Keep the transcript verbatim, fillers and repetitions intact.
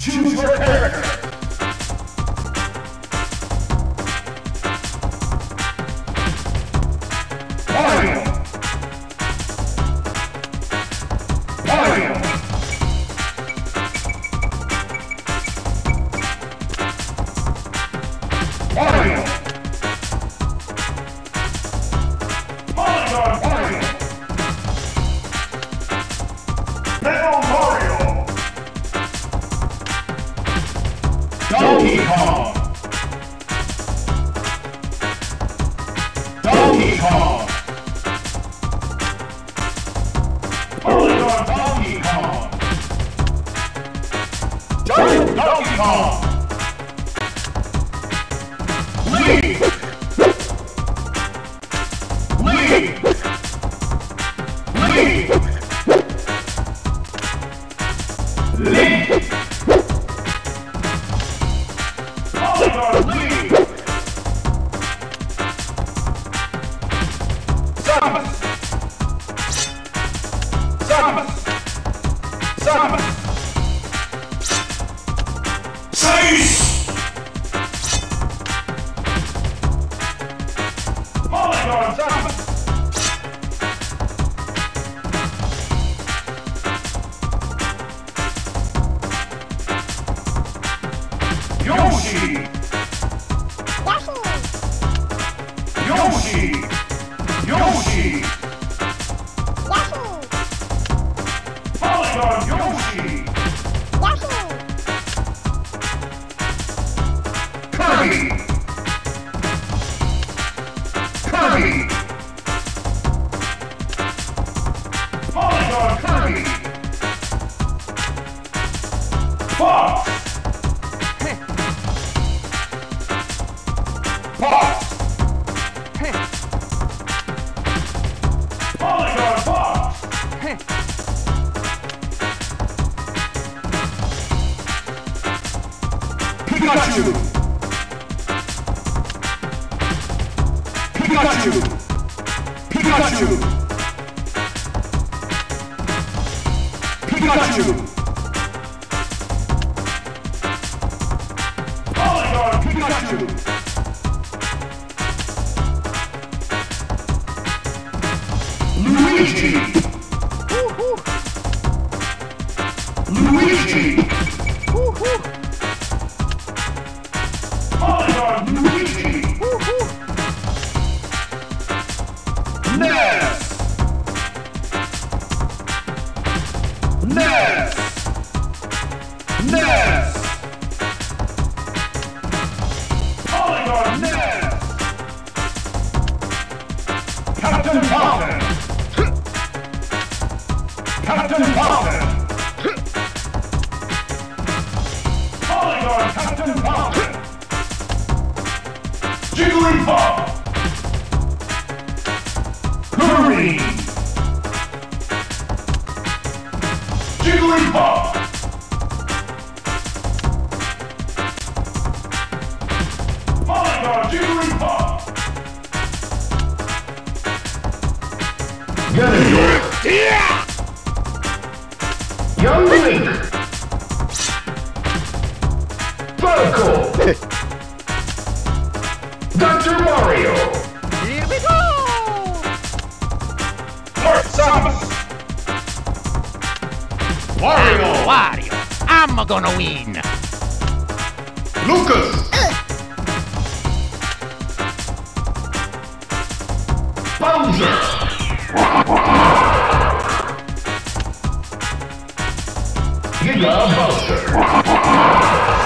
Choose your character. Wario. Wario. Wario. Polygon Wario. Metal Mario. Donkey Kong. Donkey Kong. Polygon Donkey Kong. Giant Donkey Kong. Lead. Lead. Lead. Lead. Polygon lead. Samus. Samus. Samus. Chase. Polygon Samus. Yoshi. Wahoo! Yoshi. Yoshi. Wahoo! Polygon Yoshi. Wahoo! Kirby. Kirby. Polygon Kirby. Fox. Fox. Polygon Fox. Pikachu. Pikachu. Pikachu. Pikachu. Polygon Pikachu. Luigi. Woohoo! Luigi. Woohoo! Polygon Luigi. Woohoo! Ness. Ness. Ness. Polygon Ness. Captain Falcon. Captain Falcon. Polygon Captain Falcon. Jigglypuff. Kirby. Jigglypuff. Polygon Jigglypuff. Ganondorf. Young Link. Falco. Doctor Wario. Here we go! Lord Samus. Wario. Wario, I'm gonna win. Lucas. Bowser. Giga Bowser.